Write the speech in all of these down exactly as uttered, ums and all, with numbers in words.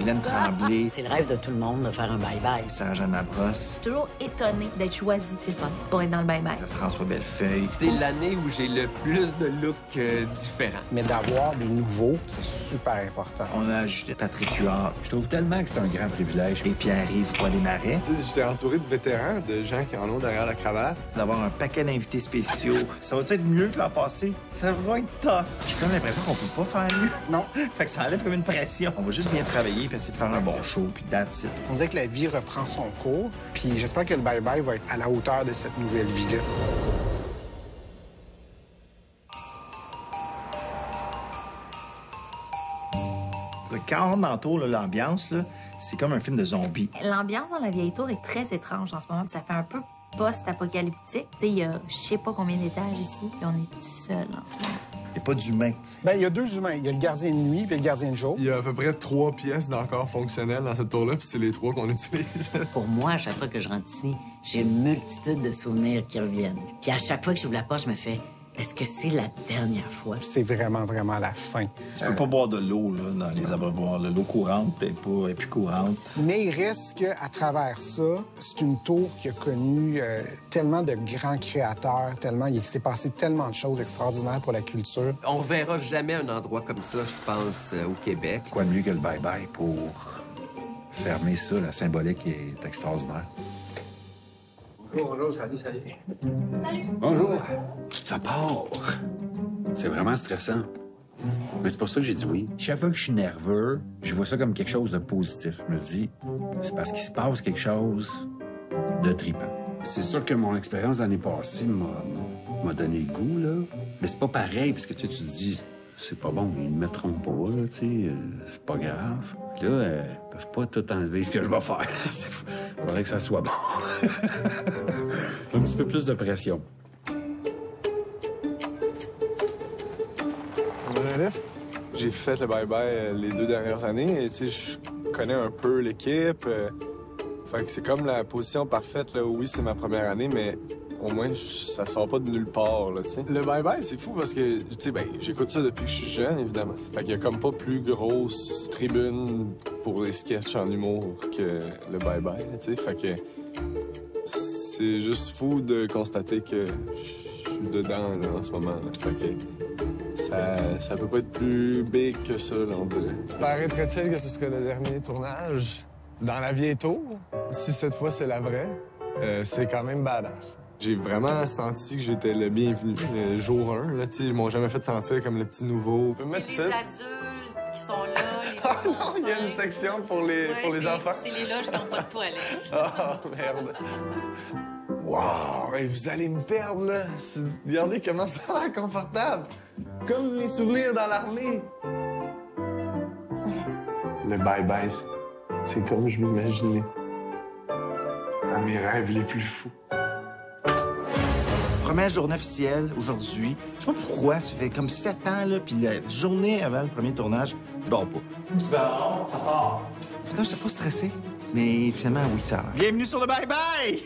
Guylaine Tremblay. C'est le rêve de tout le monde de faire un bye-bye. Sarah-Jeanne Labrosse. Je suis toujours étonnée d'être choisie, c'est le fun, pour être dans le bye-bye. François Bellefeuille. C'est l'année où j'ai le plus de looks euh, différents. Mais d'avoir des nouveaux, c'est super important. On a ajouté Patrick Huard. Je trouve tellement que c'est un grand privilège. Et Pierre-Yves Poix-Desmarais. Tu sais, j'étais entouré de vétérans, de gens qui en ont derrière la cravate. D'avoir un paquet d'invités spéciaux. Ça va être mieux que l'an passé? Ça va être tough. J'ai comme l'impression qu'on peut pas faire mieux. Non. Fait que ça enlève comme une pression. On va juste bien travailler puis essayer de faire un bon show, puis that's it. On dirait que la vie reprend son cours, puis j'espère que le bye-bye va être à la hauteur de cette nouvelle vie-là. Quand on rentre dans le tour, là, l'ambiance, là, c'est comme un film de zombies. L'ambiance dans la vieille tour est très étrange en ce moment, puis ça fait un peu post-apocalyptique. Tu sais, il y a je sais pas combien d'étages ici, puis on est tout seul en ce moment. Il n'y a pas d'humains. Bien, il y a deux humains. Il y a le gardien de nuit puis le gardien de jour. Il y a à peu près trois pièces d'encore fonctionnelles dans cette tour-là, puis c'est les trois qu'on utilise. Pour moi, à chaque fois que je rentre ici, j'ai une multitude de souvenirs qui reviennent. Puis à chaque fois que j'ouvre la porte, je me fais est-ce que c'est la dernière fois? C'est vraiment, vraiment la fin. Tu peux pas boire de l'eau là, dans les abreuvoirs. L'eau courante n'est pas est plus courante. Mais il reste qu'à travers ça, c'est une tour qui a connu euh, tellement de grands créateurs, tellement il s'est passé tellement de choses extraordinaires pour la culture. On reverra jamais un endroit comme ça, je pense, euh, au Québec. Quoi de mieux que le bye-bye pour fermer ça? La symbolique est extraordinaire. Bonjour, bonjour, salut, salut. Salut! Bonjour. Ça part. C'est vraiment stressant. Mais c'est pour ça que j'ai dit oui. Chaque fois que je suis nerveux, je vois ça comme quelque chose de positif. Je me dis, c'est parce qu'il se passe quelque chose de trippant. C'est sûr que mon expérience l'année passée m'a m'a donné le goût, là. Mais c'est pas pareil, parce que tu sais, tu te dis, c'est pas bon, ils me mettront pas, là, tu sais, euh, c'est pas grave. Puis là, euh, ils peuvent pas tout enlever ce que je vais faire. Il faudrait que ça soit bon. Un petit peu plus de pression. J'ai fait le bye-bye les deux dernières années et tu sais, je connais un peu l'équipe. Euh, fait que c'est comme la position parfaite, là. Oui, c'est ma première année, mais au moins, je, ça sort pas de nulle part, là, tu sais. Le bye-bye, c'est fou parce que, tu sais, ben, j'écoute ça depuis que je suis jeune, évidemment. Fait qu'il y a comme pas plus grosse tribune pour les sketchs en humour que le bye-bye, tu sais. Fait que c'est juste fou de constater que je suis dedans, là, en ce moment, là. Fait que ça, ça peut pas être plus big que ça, là, on dirait. Paraîtrait-il que ce serait le dernier tournage dans la vieille tour? Si cette fois, c'est la vraie, euh, c'est quand même badass. J'ai vraiment senti que j'étais le bienvenu le jour un. Là, ils m'ont jamais fait sentir comme le petit nouveau. C'est les adultes qui sont là. Les ah non, il y a une section pour les, ouais, pour les enfants. C'est les loges qui n'ont pas de toilette. Ah, oh, merde. Wow! Hey, vous allez me perdre, là. Regardez comment ça a l'air confortable. Comme mes souvenirs dans l'armée. Le bye-bye, c'est comme je m'imaginais. À mes rêves les plus fous. Première journée officielle aujourd'hui. Je sais pas pourquoi, ça fait comme sept ans, là, puis la journée avant le premier tournage, je dors pas. Bon, ça part. Pourtant, j'étais pas stressé. Mais finalement, oui, ça va. Bienvenue sur le bye-bye!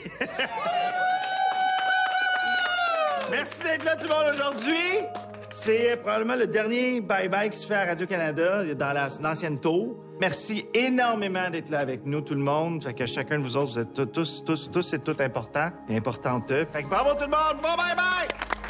Merci d'être là, tout le monde, aujourd'hui. C'est probablement le dernier bye-bye qui se fait à Radio-Canada dans la- l'ancienne tour. Merci énormément d'être là avec nous, tout le monde. Fait que chacun de vous autres, vous êtes tous, tous, tous, tous et toutes importants et importantes. Fait que bravo tout le monde! Bon bye-bye!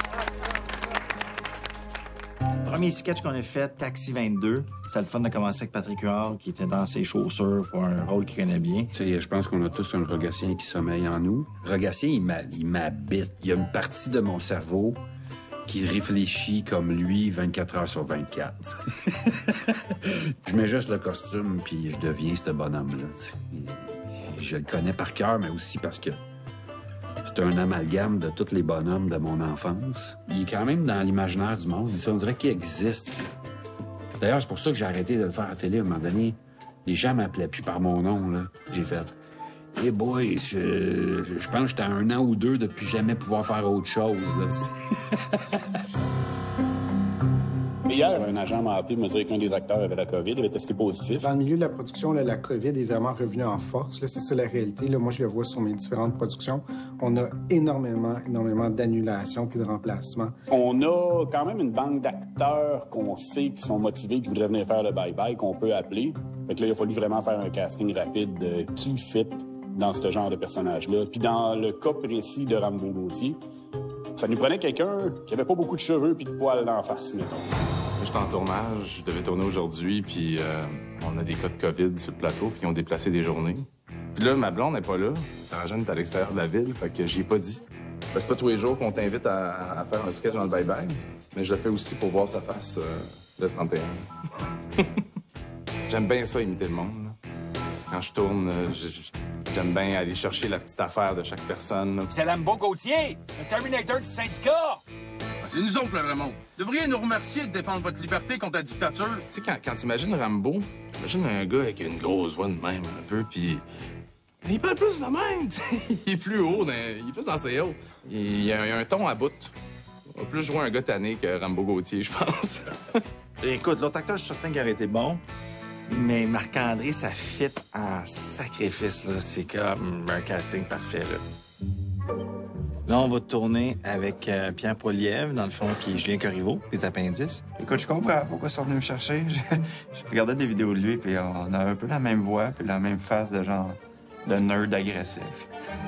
Premier sketch qu'on a fait, Taxi vingt-deux. C'est le fun de commencer avec Patrick Huard, qui était dans ses chaussures pour un rôle qu'il connaît bien. Tu sais, je pense qu'on a tous un Rogatien qui sommeille en nous. Rogatien, il m'a- il m'habite. Il y a une partie de mon cerveau qui réfléchit comme lui vingt-quatre heures sur vingt-quatre. Je mets juste le costume, puis je deviens ce bonhomme-là. Tu sais. Je le connais par cœur, mais aussi parce que c'est un amalgame de tous les bonhommes de mon enfance. Il est quand même dans l'imaginaire du monde. On dirait qu'il existe. D'ailleurs, c'est pour ça que j'ai arrêté de le faire à la télé à un moment donné. Les gens m'appelaient plus par mon nom, là. J'ai fait « Hey boy, je, je pense que j'étais à un an ou deux depuis jamais pouvoir faire autre chose, là. » Hier, un agent m'a appelé pour me dire qu'un des acteurs avait la COVID, il avait testé positif. Dans le milieu de la production, là, la COVID est vraiment revenue en force. C'est ça la réalité. Là, moi, je le vois sur mes différentes productions. On a énormément, énormément d'annulations puis de remplacements. On a quand même une banque d'acteurs qu'on sait qui sont motivés, qui voudraient venir faire le bye-bye, qu'on peut appeler. Fait que là, il a fallu vraiment faire un casting rapide de qui fit dans ce genre de personnage-là. Puis dans le cas précis de Rambo Gauthier, ça nous prenait quelqu'un qui avait pas beaucoup de cheveux puis de poils d'en face, mettons. Je suis en tournage, je devais tourner aujourd'hui, puis euh, on a des cas de COVID sur le plateau, puis ils ont déplacé des journées. Puis là, ma blonde n'est pas là. Sarah Jeanne est à l'extérieur de la ville, fait que j'y ai pas dit. Ben, c'est pas tous les jours qu'on t'invite à, à faire un sketch dans le bye-bye, mais je le fais aussi pour voir sa face euh, le trente et un. J'aime bien ça, imiter le monde. Là. Quand je tourne, j'aime bien aller chercher la petite affaire de chaque personne. C'est Rambo Gauthier, le Terminator du syndicat! C'est nous autres, le Raymond. Vous devriez nous remercier de défendre votre liberté contre la dictature. Tu sais, quand, quand t'imagines Rambo, imagine un gars avec une grosse voix de même, un peu, puis il parle plus de même, il est plus haut, dans, il est plus dans ses hauts. Il y a, il y a un ton à bout. On va plus jouer un gars tanné que Rambo Gauthier, je pense. Écoute, l'autre acteur, je suis certain qu'il aurait été bon, mais Marc-André, ça fit en sacrifice, là. C'est comme un casting parfait, là. Là, on va tourner avec euh, Pierre Poilievre, dans le fond, qui est Julien Corriveau, les appendices. Écoute, je comprends pourquoi ils sont venus me chercher. Je, je regardais des vidéos de lui, puis on a un peu la même voix, puis la même face de genre de nerd agressif.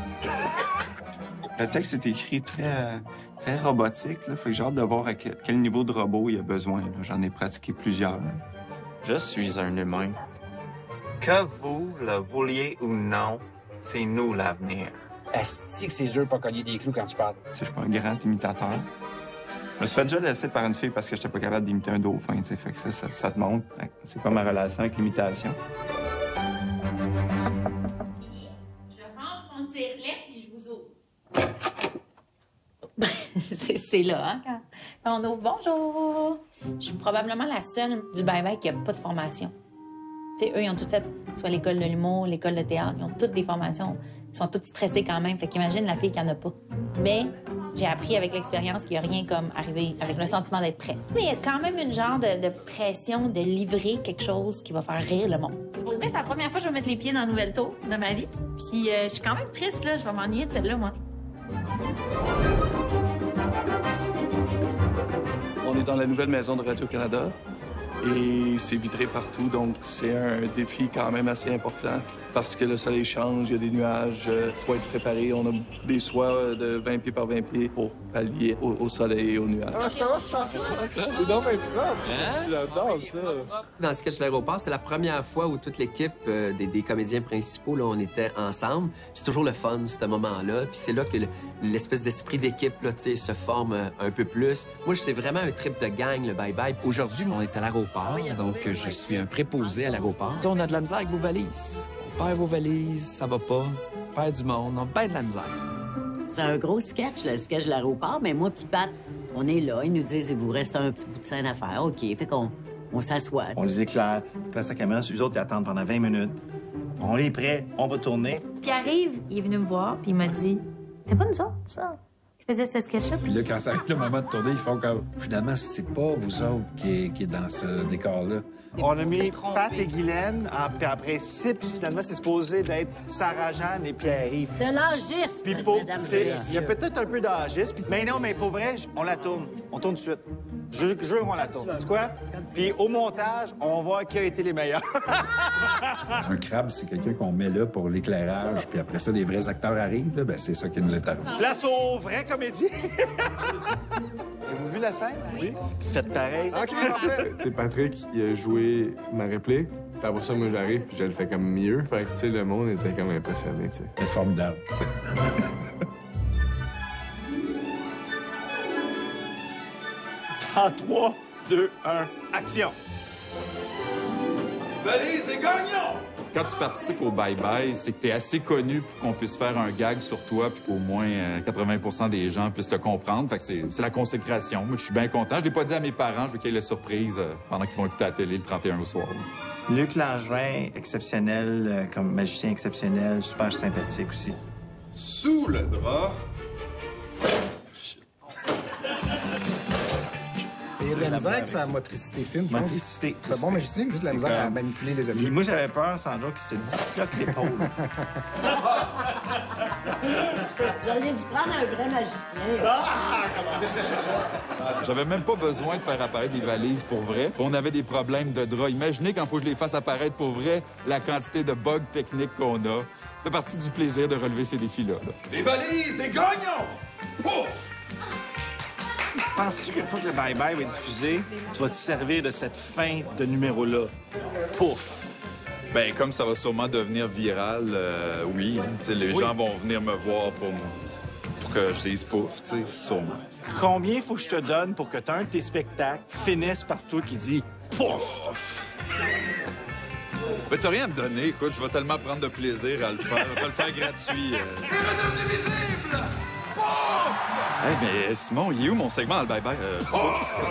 Le texte est écrit très, euh, très robotique, là. Fait que j'ai hâte de voir à quel, quel niveau de robot il y a besoin. J'en ai pratiqué plusieurs. Là. Je suis un humain. Que vous le vouliez ou non, c'est nous l'avenir. Asti que c'est dur pas cogner des clous quand tu parles. Tu sais, je suis pas un grand imitateur. Je me suis fait déjà laisser par une fille parce que j'étais pas capable d'imiter un dauphin, tu sais. Fait que ça, ça, ça te montre. C'est pas ma relation avec l'imitation. Je range mon tire-lait et je vous ouvre. C'est là, hein, quand, quand on ouvre. Bonjour! Je suis probablement la seule du bye-bye qui a pas de formation. Tu sais, eux, ils ont toutes fait, soit l'école de l'humour, l'école de théâtre, ils ont toutes des formations. Ils sont toutes stressés quand même, fait qu'imagine la fille qui en a pas. Mais j'ai appris avec l'expérience qu'il n'y a rien comme arriver avec le sentiment d'être prêt. Mais il y a quand même une genre de, de pression de livrer quelque chose qui va faire rire le monde. Pour vrai, c'est la première fois que je vais mettre les pieds dans la nouvelle tour de ma vie. Puis euh, je suis quand même triste, là. Je vais m'ennuyer de celle-là, moi. On est dans la nouvelle maison de Radio-Canada et c'est vitré partout, donc c'est un défi quand même assez important parce que le soleil change, il y a des nuages, il faut être préparé. On a des soies de vingt pieds par vingt pieds pour pallier au, au soleil et aux nuages. Ah, ça va, ça va. C'est donc bien propre. Hein? J'adore ça. Dans le sketch de l'aéroport, c'est la première fois où toute l'équipe euh, des, des comédiens principaux, là, on était ensemble. Puis c'est toujours le fun, ce moment-là. Puis c'est là que l'espèce d'esprit d'équipe, là, tu sais, se forme euh, un peu plus. Moi, c'est vraiment un trip de gang, le bye-bye. Aujourd'hui, on est à l'aéroport, donc je suis un préposé à l'aéroport. On a de la misère avec vos valises. On perd vos valises, ça va pas. On perd du monde, on perd de la misère. C'est un gros sketch, le sketch de l'aéroport, mais moi puis Pat, on est là, ils nous disent, il vous reste un petit bout de scène à faire. OK, fait qu'on on s'assoit. On les éclaire, place la caméra, eux autres, ils attendent pendant vingt minutes. On est prêts, on va tourner. Puis arrive, il est venu me voir, puis il m'a dit, c'est pas nous autres, ça, qui faisait ce sketch-là. Puis là, quand ça arrive le moment de tourner, ils font comme, finalement, c'est pas vous autres qui est, qui est dans ce décor-là. On a mis Pat et Guylaine, en, puis en principe, finalement, c'est supposé d'être Sarah-Jeanne et Pierre-Yves. De l'âgisme, Puis pour, mesdames et c'est- il y a messieurs. peut-être un peu d'âgisme, mais non, mais pour vrai, on la tourne. On tourne tout de suite. Je je jure qu'on la tourne. C'est quoi? Puis au montage, on va voir qui a été les meilleurs. Un crabe, c'est quelqu'un qu'on met là pour l'éclairage, puis après ça, les vrais acteurs arrivent, là, ben c'est ça qui nous est arrivé. Place aux vrais comédiens. Avez-vous vu la scène? Oui. Faites pareil. OK, parfait. Tu sais, Patrick, il a joué ma réplique. Puis après ça, moi, j'arrive, puis je le fais comme mieux. Fait que, tu sais, le monde était comme impressionné, tu sais. C'est formidable. En trois, deux, un, action. Valise des gagnants! Quand tu participes au bye-bye, c'est que tu es assez connu pour qu'on puisse faire un gag sur toi puis qu'au moins euh, quatre-vingts pour cent des gens puissent le comprendre. Fait que c'est c'est la consécration. Moi, je suis bien content. Je l'ai pas dit à mes parents. Je veux qu'il y ait la surprise euh, pendant qu'ils vont écouter la télé le trente et un au soir. Luc Langevin, exceptionnel, euh, comme magicien exceptionnel, super sympathique aussi. Sous le drap. Et a de la misère avec sa motricité fine. Motricité. C'est un bon magicien, juste de la C'est misère à comme- manipuler les objets. Puis moi, j'avais peur, Sandra, qu'il se disloque l'épaule. Vous auriez dû prendre un vrai magicien. J'avais même pas besoin de faire apparaître des valises pour vrai. On avait des problèmes de draps. Imaginez quand il faut que je les fasse apparaître pour vrai, la quantité de bugs techniques qu'on a. Ça fait partie du plaisir de relever ces défis-là. là. Les valises des gagnants! Pouf! Penses-tu qu'une fois que le bye-bye va être diffusé, tu vas te servir de cette fin de numéro-là? Pouf! Ben, comme ça va sûrement devenir viral, euh, oui. hein. Tu sais, les Oui. gens vont venir me voir pour, m- pour que je dise pouf, tu sais, sûrement. Combien faut que je te donne pour que t'as un de tes spectacles finisse par toi qui dit pouf? Ben, t'as rien à me donner. Écoute, je vais tellement prendre de plaisir à le faire. Je vais te le faire gratuit. euh. Devenu visible! Hey, mais Simon, il est où mon segment dans le bye-bye? Euh, pouf.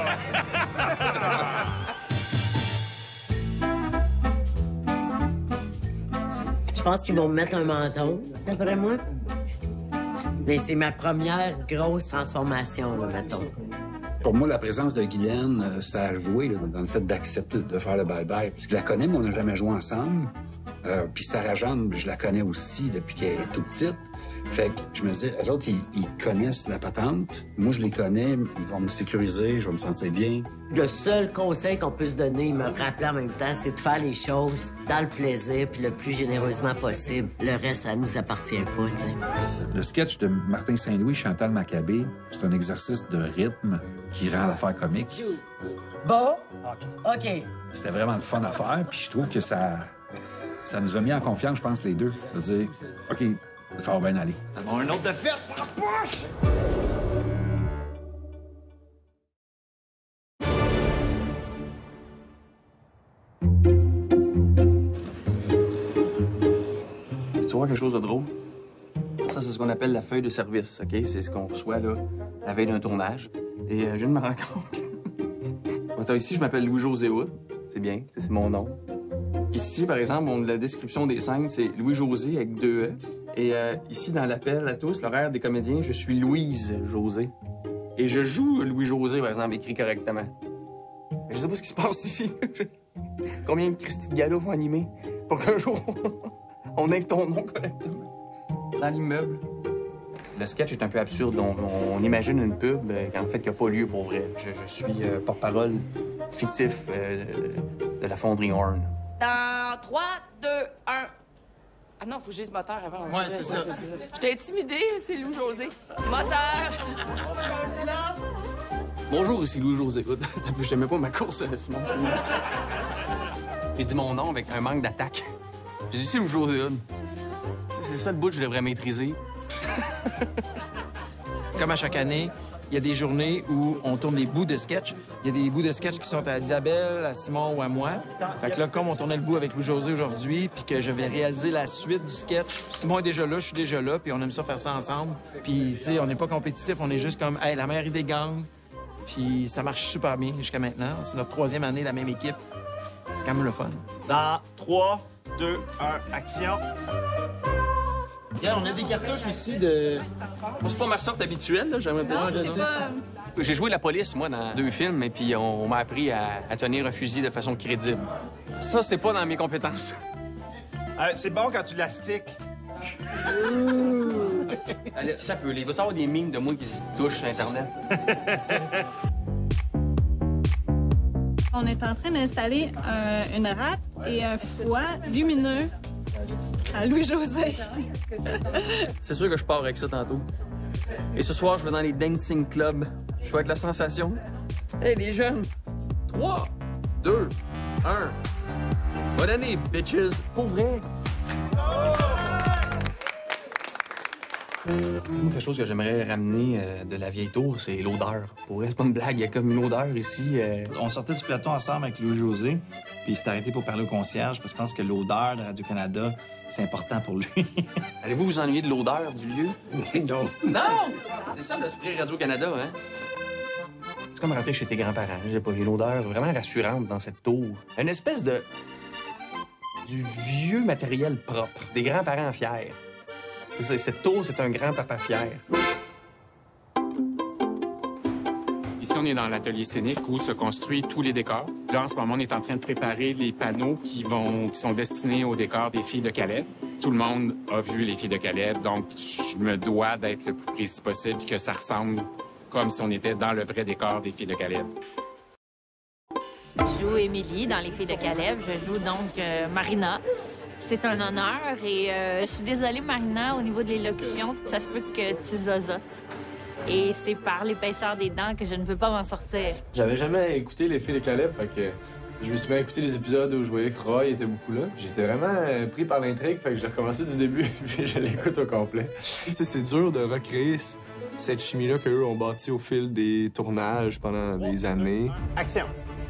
Je pense qu'ils vont me mettre un menton, d'après moi. Mais c'est ma première grosse transformation, là, mettons. Pour moi, la présence de Guylaine, euh, ça a joué là, dans le fait d'accepter de faire le bye-bye. Parce que je la connais, mais on n'a jamais joué ensemble. Euh, Puis Sarah Jeanne, je la connais aussi depuis qu'elle est toute petite. Fait que je me dis, eux autres, ils, ils connaissent la patente. Moi, je les connais, ils vont me sécuriser, je vais me sentir bien. Le seul conseil qu'on peut se donner, me rappeler en même temps, c'est de faire les choses dans le plaisir puis le plus généreusement possible. Le reste, ça nous appartient pas, tu sais. Le sketch de Martin Saint-Louis, Chantal Maccabé, c'est un exercice de rythme qui rend l'affaire comique. Bon? OK. C'était vraiment le fun à faire, puis je trouve que ça, ça nous a mis en confiance, je pense, les deux. De dire, OK, ça va bien aller. On a un autre de fête pour la poche! Tu vois quelque chose de drôle? Ça, c'est ce qu'on appelle la feuille de service, OK? C'est ce qu'on reçoit, là, la veille d'un tournage. Et euh, je viens de me rendre compte que... Attends, ici, je m'appelle Louis-José Hood. C'est bien, ça, c'est mon nom. Ici, par exemple, on, la description des scènes, c'est Louis-José avec deux E. Et euh, ici, dans l'appel à tous, l'horaire des comédiens, je suis Louise-José. Et je joue Louis-José, par exemple, écrit correctement. Je sais pas ce qui se passe ici. Combien de Christy de Gallo faut animer pour qu'un jour, on ait ton nom correctement dans l'immeuble? Le sketch est un peu absurde. On, on imagine une pub euh, en fait qui n'a pas lieu pour vrai. Je, je suis euh, porte-parole fictif euh, de la fonderie Horn. Dans trois, deux, un. Ah non, faut que je dise moteur avant. Ouais, c'est ça. J'étais intimidée, c'est Louis-José. Moteur! Bonjour, ici Louis-José. Écoute, je t'aimais pas ma course, euh, Simon. J'ai dit mon nom avec un manque d'attaque. J'ai dit c'est Louis-José. C'est ça le bout que je devrais maîtriser. Comme à chaque année, il y a des journées où on tourne des bouts de sketch. Il y a des bouts de sketch qui sont à Isabelle, à Simon ou à moi. Fait que là, comme on tournait le bout avec Louis-José aujourd'hui, puis que je vais réaliser la suite du sketch, Simon est déjà là, je suis déjà là, puis on aime ça faire ça ensemble. Puis, tu sais, on n'est pas compétitif, on est juste comme, hey, la meilleure idée gagne. Puis ça marche super bien jusqu'à maintenant. C'est notre troisième année, la même équipe. C'est quand même le fun. Dans trois, deux, un, action. Regarde, on a des cartouches ici de... C'est pas ma sorte habituelle, là. J'aimerais peut-être... Non, c'est pas... J'ai joué la police, moi, dans deux films, et puis on, on m'a appris à, à tenir un fusil de façon crédible. Ça, c'est pas dans mes compétences. Euh, c'est bon quand tu l'astiques. Allez, t'as peu, là. Il va savoir des mimes de moi qui se touchent sur Internet. On est en train d'installer un- une rate et un foie lumineux à Louis-José. C'est sûr que je pars avec ça tantôt. Et ce soir, je vais dans les dancing clubs. Je vais être la sensation. Hey, les jeunes! trois, deux, un. Bonne année, bitches! Pour vrai! Quelque chose que j'aimerais ramener euh, de la vieille tour, c'est l'odeur. Pour vrai, c'est pas une blague, il y a comme une odeur ici. euh. On sortait du plateau ensemble avec Louis-José, puis il s'est arrêté pour parler au concierge, parce que je pense que l'odeur de Radio-Canada, c'est important pour lui. Allez-vous vous ennuyer de l'odeur du lieu? Non. Non! C'est ça l'esprit Radio-Canada, hein? C'est comme rentrer chez tes grands-parents. Je sais pas, il y a une odeur vraiment rassurante dans cette tour. Une espèce de... du vieux matériel propre. Des grands-parents fiers. C'est ça, cette tour, c'est un grand-papa fier. Ici, Ici, on est dans l'atelier scénique où se construisent tous les décors. Là, en ce moment, on est en train de préparer les panneaux qui, vont, qui sont destinés aux décors des filles de Caleb. Tout le monde a vu les filles de Caleb, donc je me dois d'être le plus précis possible et que ça ressemble comme si on était dans le vrai décor des filles de Caleb. Je joue Émilie dans Les filles de Caleb. Je joue donc euh, Marina. C'est un honneur et euh, je suis désolée, Marina, au niveau de l'élocution, ça se peut que tu zozotes. Et c'est par l'épaisseur des dents que je ne veux pas m'en sortir. J'avais jamais écouté Les filles de Caleb, fait que je me suis bien écouté les épisodes où je voyais que Roy était beaucoup là. J'étais vraiment euh, pris par l'intrigue, fait que j'ai recommencé du début puis je l'écoute au complet. Tu sais, c'est dur de recréer cette chimie-là qu'eux ont bâtie au fil des tournages pendant des années. Action!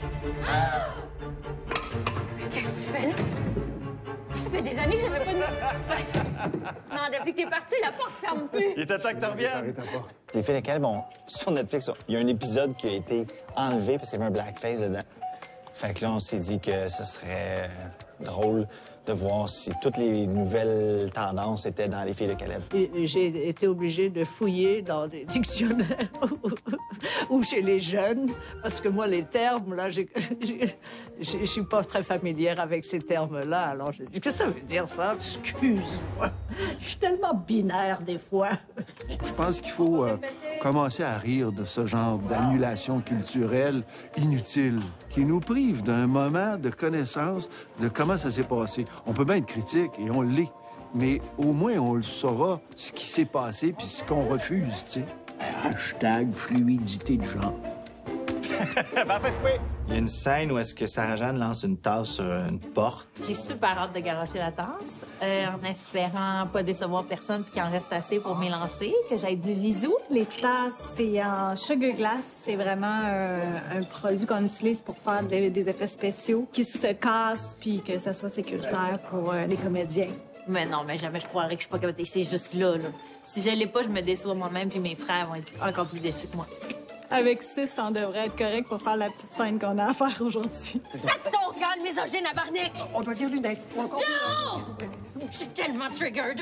Qu'est-ce que tu fais là? Ça fait des années que j'avais pas de... Non, depuis que t'es parti, la porte ferme plus. Il était temps que tu reviennes. Les filles de Caleb, bon, sur Netflix, il y a un épisode qui a été enlevé parce qu'il y avait un blackface dedans. Fait que là, on s'est dit que ce serait drôle de voir si toutes les nouvelles tendances étaient dans Les filles de Caleb. J'ai été obligée de fouiller dans des dictionnaires ou chez les jeunes, parce que moi, les termes, là, je suis pas très familière avec ces termes-là. Alors, je dis, qu'est-ce que ça veut dire, ça? Excuse-moi. Je suis tellement binaire, des fois. Je pense qu'il faut euh, commencer à rire de ce genre d'annulation culturelle inutile qui nous prive d'un moment de connaissance de comment ça s'est passé. On peut bien être critique, et on l'est, mais au moins on le saura, ce qui s'est passé puis ce qu'on refuse, tu sais. Hashtag fluidité de genre. Parfait, oui. Il y a une scène où est-ce que Sarah-Jeanne lance une tasse sur une porte. J'ai super hâte de garocher la tasse, euh, en espérant pas décevoir personne puis qu'il en reste assez pour m'élancer, que j'aille du lisou. Les tasses, c'est en sugar glass. C'est vraiment un, un produit qu'on utilise pour faire des, des effets spéciaux qui se cassent puis que ça soit sécuritaire pour euh, les comédiens. Mais non, mais jamais je croirais que je suis pas capable. C'est juste là, là. Si je l'ai pas, je me déçois moi-même puis mes frères vont être encore plus déçus que moi. Avec six, on devrait être correct pour faire la petite scène qu'on a à faire aujourd'hui. Sac ton camp de misogyne à Barnick! On doit dire lunette. Non! Je suis tellement triggered!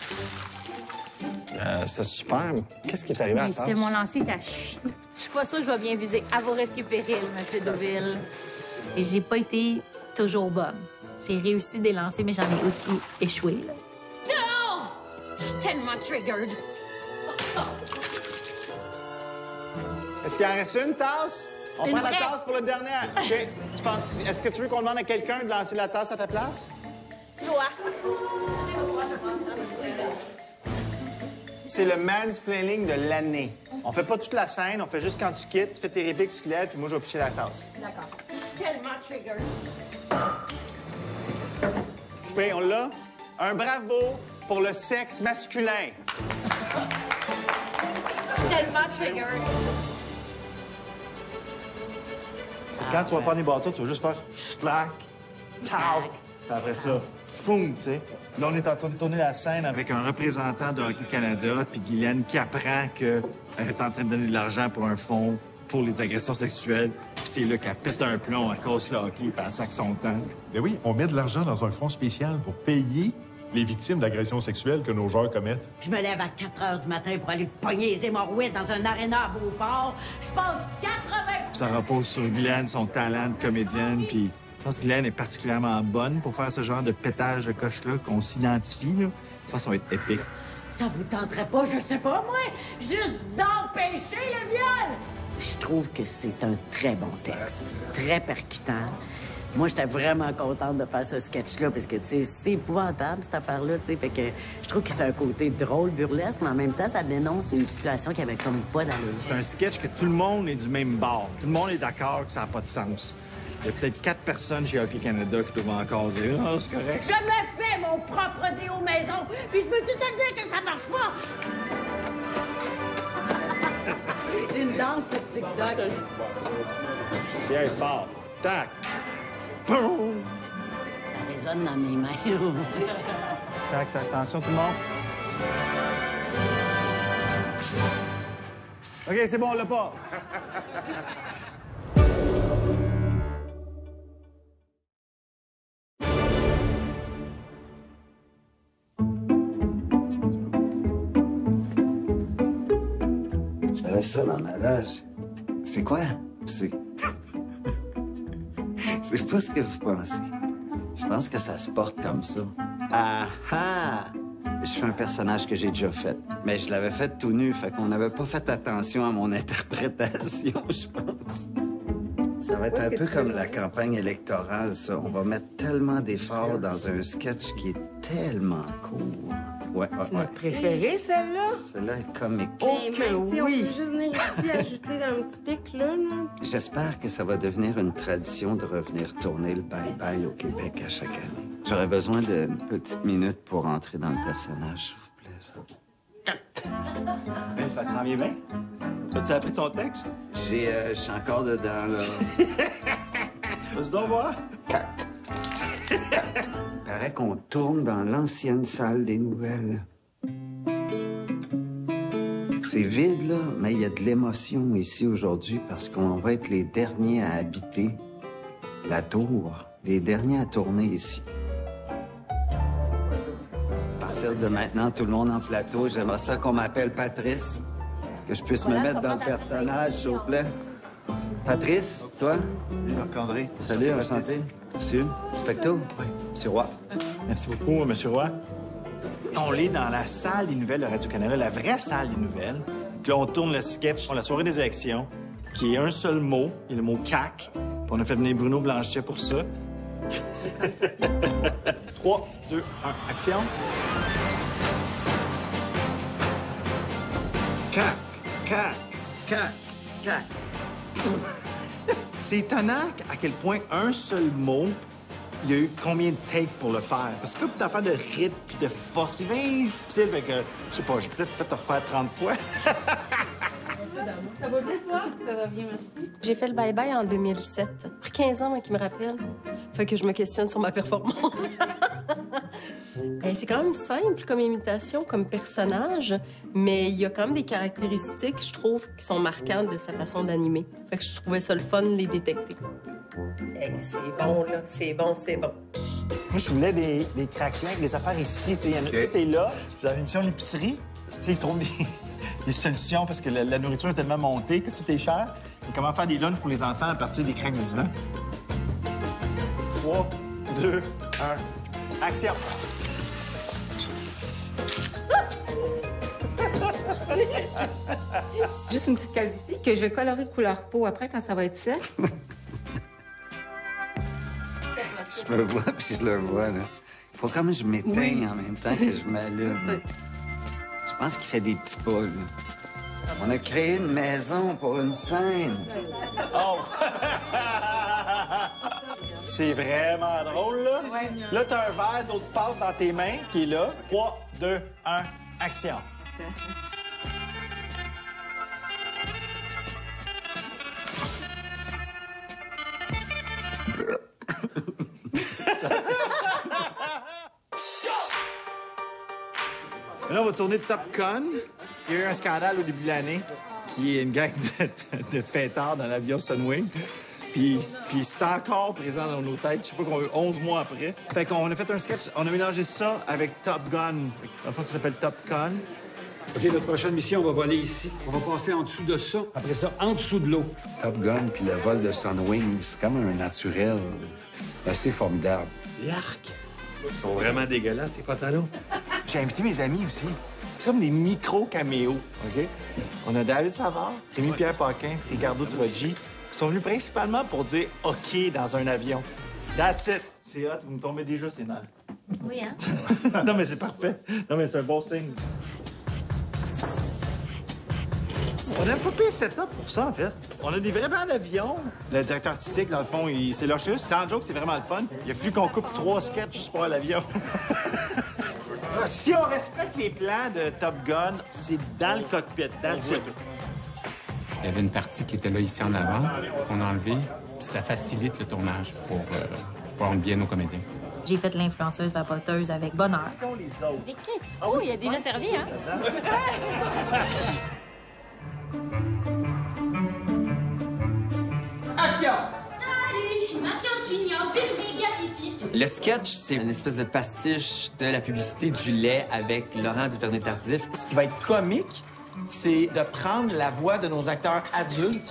Euh, c'était super. Qu'est-ce qui est arrivé à la Mais tasse? c'était mon lancer à chier. Je suis pas sûre que je vais bien viser. À vos risques et périls, monsieur Deauville. Et j'ai pas été toujours bonne. J'ai réussi des lancers, mais j'en ai aussi échoué, là. Non! Je suis tellement triggered. Oh. Est-ce qu'il en reste une tasse? On Une prend la vraie. tasse pour le dernier. OK. Tu penses... Est-ce que tu veux qu'on demande à quelqu'un de lancer la tasse à ta place? Toi. C'est le mansplaining de l'année. On fait pas toute la scène, on fait juste quand tu quittes, tu fais tes répliques, tu te lèves, puis moi, je vais pitcher la tasse. D'accord. Je suis tellement triggered. Oui, on l'a. Un bravo pour le sexe masculin. Je suis tellement triggered. Quand tu vas prendre les bâtons, tu vas juste faire schlack, tau. Puis après ça, boum, tu sais. Là, on est en train de tourner la scène avec un représentant de Hockey Canada, puis Guylaine qui apprend qu'elle est en train de donner de l'argent pour un fonds pour les agressions sexuelles. Puis c'est là qu'elle pète un plomb à cause le hockey, puis elle sac son temps. Mais oui, on met de l'argent dans un fonds spécial pour payer les victimes d'agressions sexuelles que nos joueurs commettent. Je me lève à quatre heures du matin pour aller pogner les hémorroïdes dans un aréna à Beauport. Je passe quatre-vingts... Ça repose sur Guylaine, son talent de comédienne, puis je pense que Guylaine est particulièrement bonne pour faire ce genre de pétage de coche-là, qu'on s'identifie, là. Je pense que ça va être épique. Ça vous tenterait pas, je sais pas, moi, juste d'empêcher le viol? Je trouve que c'est un très bon texte, très percutant. Moi, j'étais vraiment contente de faire ce sketch-là parce que, tu sais, c'est épouvantable, cette affaire-là, tu sais. Fait que je trouve que c'est un côté drôle, burlesque, mais en même temps, ça dénonce une situation qui avait comme pas d'allure. C'est un sketch que tout le monde est du même bord. Tout le monde est d'accord que ça n'a pas de sens. Il y a peut-être quatre personnes chez Hockey Canada qui doivent encore dire « Ah, oh, c'est correct. » Je me fais mon propre déo maison, puis je peux tout te dire que ça marche pas! C'est une danse, ce TikTok. C'est fort. Tac! Boum! Ça résonne dans mes mains. Tac, tac, attention tout le monde. OK, c'est bon, on l'a pas. J'avais ça dans ma loge. C'est quoi? C'est... C'est pas ce que vous pensez. Je pense que ça se porte comme ça. Ah ah! Je fais un personnage que j'ai déjà fait. Mais je l'avais fait tout nu, fait qu'on n'avait pas fait attention à mon interprétation, je pense. Ça va être un peu comme la campagne électorale, ça. On va mettre tellement d'efforts dans un sketch qui est tellement court. Ouais, ouais, C'est ouais. notre préférée, celle-là? Celle-là est comique. Oh Mais que même, tu sais, oui! On peut juste venir ici ajouter un petit pic, là. là. J'espère que ça va devenir une tradition de revenir tourner le bye-bye au Québec à chaque année. J'aurais besoin d'une petite minute pour entrer dans le personnage, s'il vous plaît. Ben, ça s'en vient bien. As-tu appris ton texte? J'ai, euh, je suis encore dedans, là. Vas-y donc voir. Paraît qu'on tourne dans l'ancienne salle des nouvelles. C'est vide, là, mais il y a de l'émotion ici aujourd'hui parce qu'on va être les derniers à habiter la tour, les derniers à tourner ici. À partir de maintenant, tout le monde en plateau, j'aimerais ça qu'on m'appelle Patrice, que je puisse me mettre dans le personnage, s'il vous plaît. Patrice, toi? Salut, Marc-André. Salut, enchanté. Monsieur, Specto? Oui. Monsieur Roy. Merci beaucoup, Monsieur Roy. On est dans la salle des nouvelles de Radio-Canada, la vraie salle des nouvelles. Puis là, on tourne le sketch sur la soirée des élections, qui est un seul mot, et le mot « C A Q ». Puis on a fait venir Bruno Blanchet pour ça. trois, deux, un, action. C A Q, C A Q, C A Q, C A Q. C'est étonnant à quel point un seul mot, il y a eu combien de takes pour le faire? Parce que comme une affaire de rythme puis de force, puis bien subtil, fait que, je sais pas, j'ai peut-être fait te refaire trente fois. Ça va bien, toi? Ça va bien, merci. J'ai fait le bye-bye en deux mille sept. Ça a pris quinze ans, moi, qui me rappelle. Fait que je me questionne sur ma performance. Eh, c'est quand même simple comme imitation, comme personnage, mais il y a quand même des caractéristiques, je trouve, qui sont marquantes de sa façon d'animer. Fait que je trouvais ça le fun de les détecter. Eh, c'est bon, là. C'est bon, c'est bon. Moi, je voulais des, des craquelins, des affaires ici. Tu sais, y en a, okay. Tout est là. C'est une émission d'épicerie. Tu sais, ils trouvent des, des solutions parce que la, la nourriture est tellement montée que tout est cher. Et comment faire des lunchs pour les enfants à partir des craques du vent? trois, deux, un, action! Juste une petite calvitie que je vais colorer couleur peau après quand ça va être sec. Je me vois puis je le vois, là. Il faut comme je m'éteigne oui. en même temps que je m'allume. Je pense qu'il fait des petits pas, là. On a créé une maison pour une scène. Oh! C'est vraiment drôle, là. Là, t'as un verre d'eau de pâte dans tes mains qui est là. trois, deux, un, action. Là, on va tourner Top Gun. Il y a eu un scandale au début de l'année qui est une gang de, de, de fêtards dans l'avion Sunwing. Puis, puis c'est encore présent dans nos têtes, je sais pas combien, onze mois après. Fait qu'on a fait un sketch, on a mélangé ça avec Top Gun. En fait, ça s'appelle Top Gun. OK, notre prochaine mission, on va voler ici. On va passer en dessous de ça. Après ça, en dessous de l'eau. Top Gun puis le vol de Sunwing, c'est comme un naturel assez formidable. Yark! Ils sont vraiment dégueulasses, tes pantalons. J'ai invité mes amis aussi. C'est comme des micro-caméos, OK? On a David Savard, Rémi-Pierre Paquin, Ricardo Troggi, qui sont venus principalement pour dire OK dans un avion. That's it! C'est hot, vous me tombez déjà, c'est nerfs. Oui, hein? Non, mais c'est parfait. Non, mais c'est un bon signe. On n'a pas payé setup pour ça, en fait. On a des vrais bancs d'avion. Le directeur artistique, dans le fond, il... c'est leur chose. C'est en joke, c'est vraiment le fun. Il a fallu qu'on coupe trois sketchs juste pour l'avion. Si on respecte les plans de Top Gun, c'est dans le cockpit, dans le site. Il y avait une partie qui était là, ici, en avant, qu'on a enlevée. Ça facilite le tournage pour, euh, pour rendre bien nos comédiens. J'ai fait l'influenceuse vapoteuse avec bonheur. Oh, il a déjà servi, hein? Action! Salut, je suis Mathias Junior, bébé garifique. Le sketch, c'est une espèce de pastiche de la publicité du lait avec Laurent Duvernay-Tardif. Ce qui va être comique, c'est de prendre la voix de nos acteurs adultes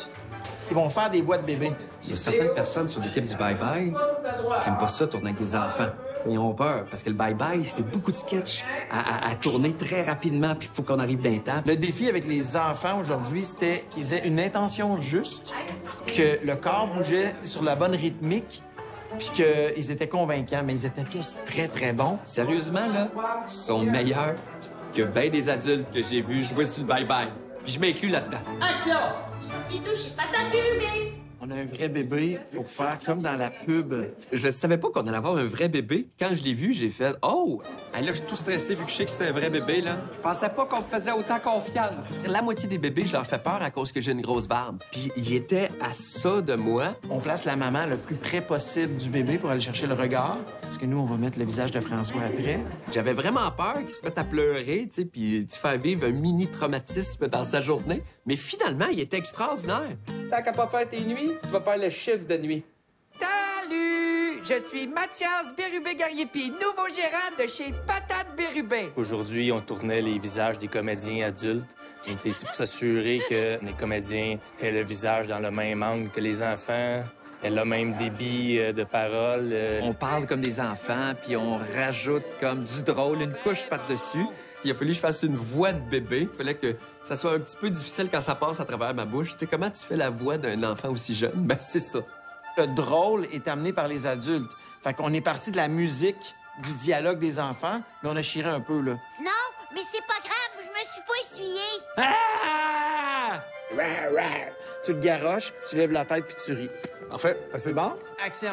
Ils vont faire des boîtes bébés. Il y a certaines personnes sur l'équipe du bye-bye qui n'aiment pas ça tourner avec des enfants. Ils ont peur parce que le bye-bye, c'est beaucoup de sketchs à, à, à tourner très rapidement puis il faut qu'on arrive d'un temps. Le défi avec les enfants aujourd'hui, c'était qu'ils aient une intention juste, que le corps bougeait sur la bonne rythmique puis qu'ils étaient convaincants, mais ils étaient tous très, très bons. Sérieusement, là, ils sont meilleurs que bien des adultes que j'ai vus jouer sur le bye-bye. Puis je m'inclus là-dedans. Action! Il touche patate bébé! On a un vrai bébé pour faire comme dans la pub. Je savais pas qu'on allait avoir un vrai bébé. Quand je l'ai vu, j'ai fait « Oh! » Là, je suis tout stressé vu que je sais que c'était un vrai bébé, là. Je pensais pas qu'on me faisait autant confiance. La moitié des bébés, je leur fais peur à cause que j'ai une grosse barbe. Puis il était à ça de moi. On place la maman le plus près possible du bébé pour aller chercher le regard. Parce que nous, on va mettre le visage de François après. J'avais vraiment peur qu'il se mette à pleurer, tu sais, puis tu faire vivre un mini-traumatisme dans sa journée. Mais finalement, il était extraordinaire. Tant qu'à pas faire tes nuits, tu vas faire le chiffre de nuit. Salut! Je suis Mathias Bérubé-Gariepi, nouveau gérant de chez Patate Bérubé. Aujourd'hui, on tournait les visages des comédiens adultes. On était ici pour s'assurer que les comédiens aient le visage dans le même angle que les enfants, aient le même débit de parole. On parle comme des enfants, puis on rajoute comme du drôle, une couche par-dessus. Il a fallu que je fasse une voix de bébé. Il fallait que ça soit un petit peu difficile quand ça passe à travers ma bouche. Tu sais, comment tu fais la voix d'un enfant aussi jeune? Ben, c'est ça. Le drôle est amené par les adultes. Fait qu'on est parti de la musique, du dialogue des enfants, mais on a chiré un peu, là. Non, mais c'est pas grave, je me suis pas essuyé. Ah! Rah, rah. Tu le garoches, tu lèves la tête puis tu ris. Parfait. C'est bon? Action.